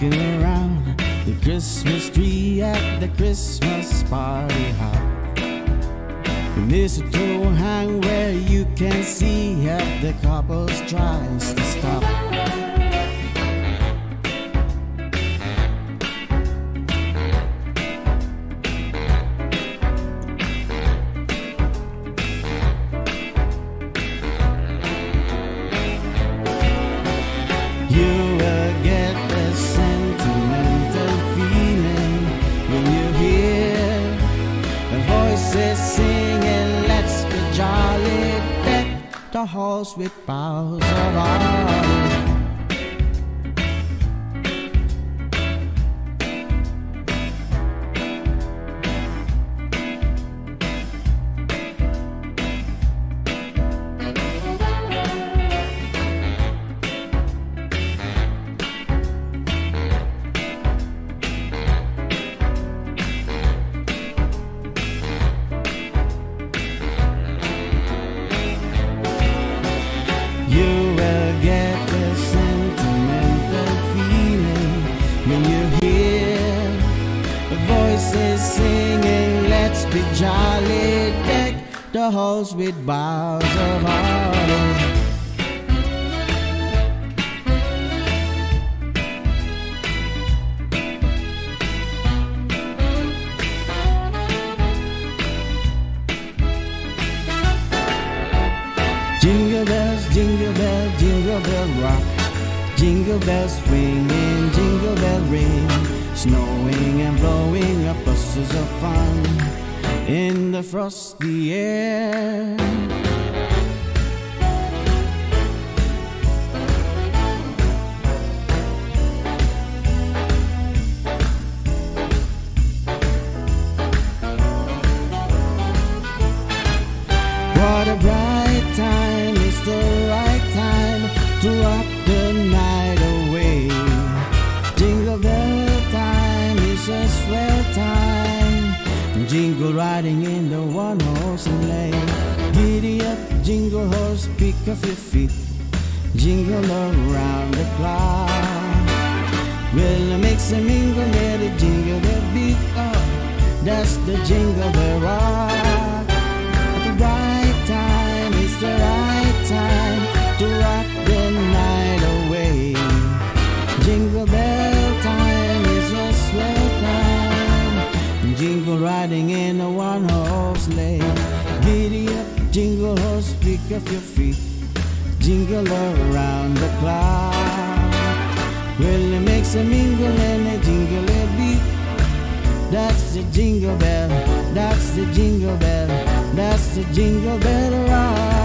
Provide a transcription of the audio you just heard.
rocking around the Christmas tree at the Christmas party hop. The mistletoe hang where you can see half the couples tries to stop. You will get the sentimental feeling when you hear the voices singing, let's be jolly, deck the halls with boughs of holly. You will get the sentimental feeling when you hear the voices singing, let's be jolly, deck the halls with boughs of holly. Jingle bells, jingle bell, jingle bell rock. Jingle bells swinging, jingle bell ring. Snowing and blowing up buses of fun in the frosty air. What a bright time, it's the right time to rock the night away. Jingle bell time is a swell time, jingle riding in the one-horse sleigh. Giddy up, jingle horse, pick up your feet, jingle around the clock. Well, mix and mingle, let it jingle the beat. Oh, that's the jingle bell rock. At the right time, it's the right time to rock the night away. Jingle bell time is a swell time, jingle riding in a one-horse sleigh. Giddy up, jingle horse, pick up your feet, jingle around the clock. Well, it makes a mingle and a jingle a beat. That's the jingle bell, that's the jingle bell, that's the jingle bell rock.